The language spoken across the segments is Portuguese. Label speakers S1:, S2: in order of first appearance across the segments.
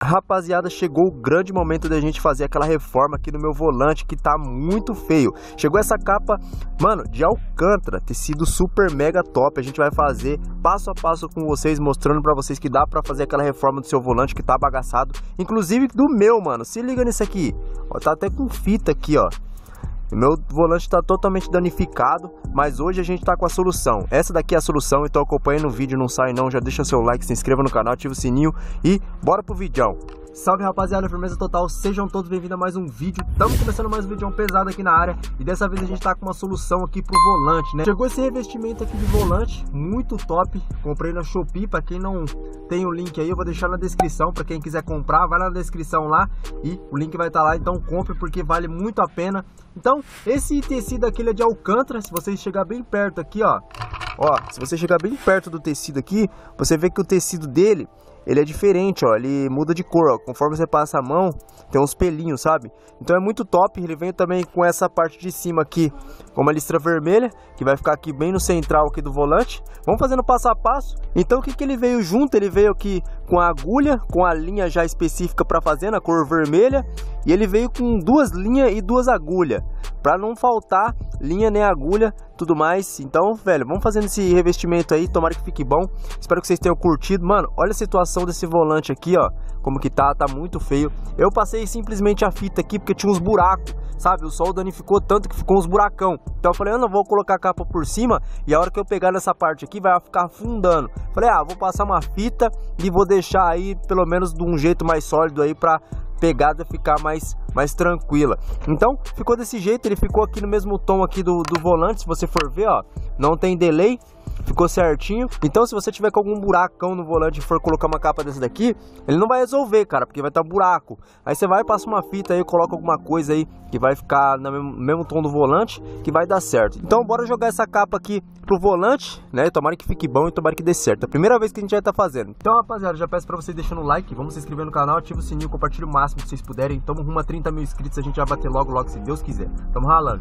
S1: Rapaziada, chegou o grande momento da gente fazer aquela reforma aqui no meu volante que tá muito feio. Chegou essa capa, mano, de alcântara, tecido super mega top. A gente vai fazer passo a passo com vocês, mostrando pra vocês que dá pra fazer aquela reforma do seu volante que tá bagaçado. Inclusive do meu, mano, se liga nisso aqui. Ó, tá até com fita aqui, ó. O meu volante tá totalmente danificado, mas hoje a gente tá com a solução. Essa daqui é a solução, então acompanha no vídeo, não sai não. Já deixa seu like, se inscreva no canal, ativa o sininho e bora pro vídeo. Salve rapaziada, firmeza total, sejam todos bem-vindos a mais um vídeo. Estamos começando mais um vídeo pesado aqui na área e dessa vez a gente tá com uma solução aqui pro volante, né? Chegou esse revestimento aqui de volante, muito top. Comprei na Shopee, pra quem não tem o link aí eu vou deixar na descrição. Pra quem quiser comprar, vai na descrição lá e o link vai estar lá, então compre porque vale muito a pena. Então, esse tecido aqui ele é de alcântara, se você chegar bem perto aqui, ó, se você chegar bem perto do tecido aqui, você vê que o tecido dele, ele é diferente, ó, ele muda de cor, ó, conforme você passa a mão, tem uns pelinhos, sabe? Então é muito top, ele vem também com essa parte de cima aqui, com uma listra vermelha, que vai ficar aqui bem no central aqui do volante. Vamos fazendo passo a passo. Então o que ele veio junto? Ele veio aqui com a agulha, com a linha já específica para fazer, na cor vermelha, e ele veio com duas linhas e duas agulhas, para não faltar linha nem agulha, tudo mais. Então, velho, vamos fazendo esse revestimento aí, tomara que fique bom. Espero que vocês tenham curtido. Mano, olha a situação desse volante aqui, ó, como que tá muito feio. Eu passei simplesmente a fita aqui porque tinha uns buracos, sabe? O sol danificou tanto que ficou uns buracão. Então eu falei, eu não vou colocar a capa por cima e a hora que eu pegar nessa parte aqui vai ficar afundando. Falei, vou passar uma fita e vou deixar aí pelo menos de um jeito mais sólido aí pra pegada ficar mais tranquila. Então ficou desse jeito, ele ficou aqui no mesmo tom aqui do volante. Se você for ver, ó, não tem delay, ficou certinho. Então se você tiver com algum buracão no volante e for colocar uma capa dessa daqui, ele não vai resolver, cara, porque vai estar buraco. Aí você vai, passa uma fita aí, coloca alguma coisa aí que vai ficar no mesmo tom do volante, que vai dar certo. Então bora jogar essa capa aqui pro volante, né? Tomara que fique bom e tomara que dê certo. É a primeira vez que a gente vai estar fazendo. Então rapaziada, já peço pra vocês deixando o like, vamos se inscrever no canal, ativa o sininho, compartilha o máximo que vocês puderem. Tamo rumo a 30 mil inscritos, a gente vai bater logo se Deus quiser. Tamo ralando.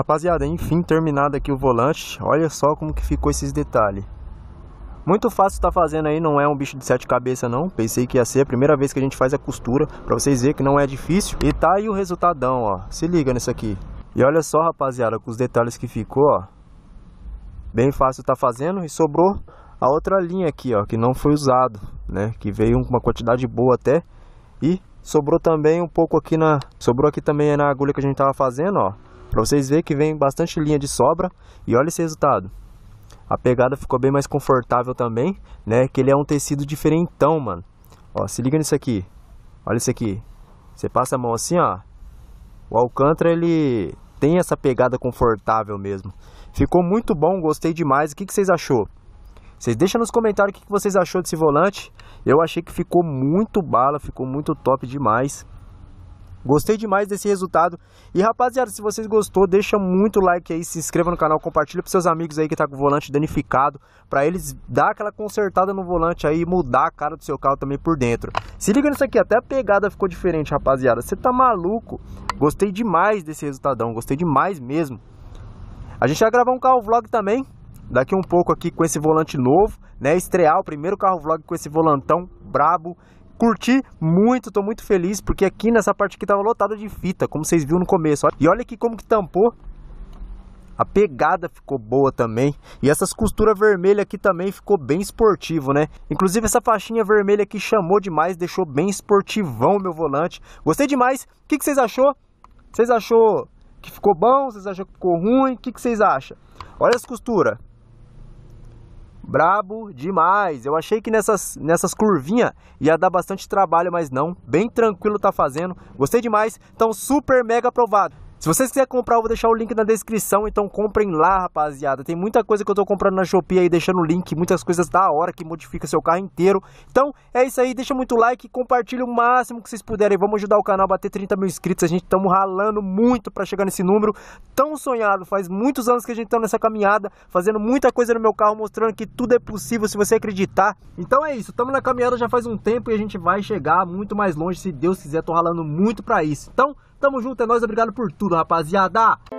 S1: Rapaziada, enfim, terminado aqui o volante. Olha só como que ficou esses detalhes. Muito fácil tá fazendo aí, não é um bicho de 7 cabeças não. Pensei que ia ser a primeira vez que a gente faz a costura, pra vocês verem que não é difícil. E tá aí o resultadão, ó. Se liga nisso aqui. E olha só, rapaziada, com os detalhes que ficou, ó. Bem fácil tá fazendo. E sobrou a outra linha aqui, ó, que não foi usado, né? Que veio uma quantidade boa até. E sobrou também um pouco aqui na... Sobrou aqui também na agulha que a gente tava fazendo, ó. Pra vocês verem que vem bastante linha de sobra. E olha esse resultado. A pegada ficou bem mais confortável também, né? Que ele é um tecido diferentão, mano. Ó, se liga nisso aqui. Olha isso aqui. Você passa a mão assim, ó. O alcântara, ele tem essa pegada confortável mesmo. Ficou muito bom, gostei demais. O que vocês achou? Vocês deixam nos comentários o que vocês achou desse volante. Eu achei que ficou muito bala, ficou muito top demais. Gostei demais desse resultado. E rapaziada, se vocês gostou, deixa muito like aí, se inscreva no canal, compartilha para seus amigos aí que tá com o volante danificado, para eles dar aquela consertada no volante aí e mudar a cara do seu carro também por dentro. Se liga nisso aqui, até a pegada ficou diferente, rapaziada. Você tá maluco? Gostei demais desse resultadão, gostei demais mesmo. A gente vai gravar um carro vlog também, daqui um pouco aqui com esse volante novo, né? Estrear o primeiro carro vlog com esse volantão brabo. Curti muito, tô muito feliz, porque aqui nessa parte aqui tava lotada de fita, como vocês viram no começo. E olha aqui como que tampou. A pegada ficou boa também. E essas costuras vermelhas aqui também ficou bem esportivo, né? Inclusive essa faixinha vermelha aqui chamou demais, deixou bem esportivão o meu volante. Gostei demais. O que vocês achou? Vocês achou que ficou bom? Vocês achou que ficou ruim? O que vocês acham? Olha as costuras. Brabo demais. Eu achei que nessas curvinhas ia dar bastante trabalho, mas não. Bem tranquilo tá fazendo. Gostei demais. Então super mega aprovado. Se vocês quiserem comprar, eu vou deixar o link na descrição. Então comprem lá, rapaziada. Tem muita coisa que eu tô comprando na Shopee aí, deixando o link. Muitas coisas da hora que modifica seu carro inteiro. Então é isso aí. Deixa muito like, compartilha o máximo que vocês puderem. Vamos ajudar o canal a bater 30 mil inscritos. A gente estamos ralando muito pra chegar nesse número tão sonhado. Faz muitos anos que a gente tá nessa caminhada, fazendo muita coisa no meu carro, mostrando que tudo é possível se você acreditar. Então é isso. Estamos na caminhada já faz um tempo e a gente vai chegar muito mais longe, se Deus quiser. Tô ralando muito pra isso. Então tamo junto, é nóis, obrigado por tudo, rapaziada!